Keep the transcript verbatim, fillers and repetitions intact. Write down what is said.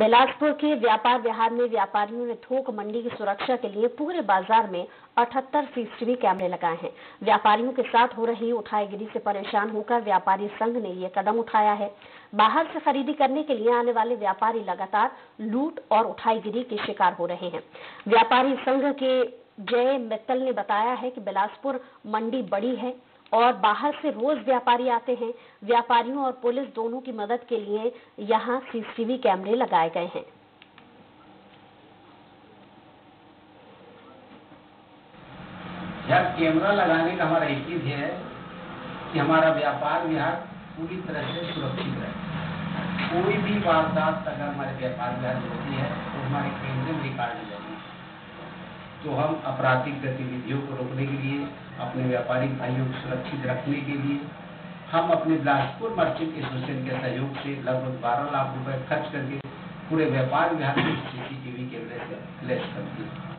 बिलासपुर के व्यापार विहार में व्यापारियों ने थोक मंडी की सुरक्षा के लिए पूरे बाजार में अठहत्तर सीसीटीवी कैमरे लगाए हैं। व्यापारियों के साथ हो रही उठाईगिरी से परेशान होकर व्यापारी संघ ने ये कदम उठाया है। बाहर से खरीदी करने के लिए आने वाले व्यापारी लगातार लूट और उठाईगिरी के शिकार हो रहे हैं। व्यापारी संघ के जय मित्तल ने बताया है कि बिलासपुर मंडी बड़ी है और बाहर से रोज व्यापारी आते हैं। व्यापारियों और पुलिस दोनों की मदद के लिए यहां सीसीटीवी कैमरे लगाए गए हैं। यह कैमरा लगाने का हमारा एक ही ध्येय है कि हमारा व्यापार विहार पूरी तरह से सुरक्षित रहे। कोई भी वारदात अगर हमारे व्यापार विहार में होती है तो हमारे कैमरे में रिकॉर्ड हो जाती है। तो हम आपराधिक गतिविधियों को रोकने के लिए, अपने व्यापारिक भाइयों को सुरक्षित रखने के लिए हम अपने बिलासपुर मर्चेंट एसोसिएशन के सहयोग से लगभग बारह लाख रुपए खर्च करके पूरे व्यापार विहार में सीसीटीवी कैमरे से लैस कर दिए।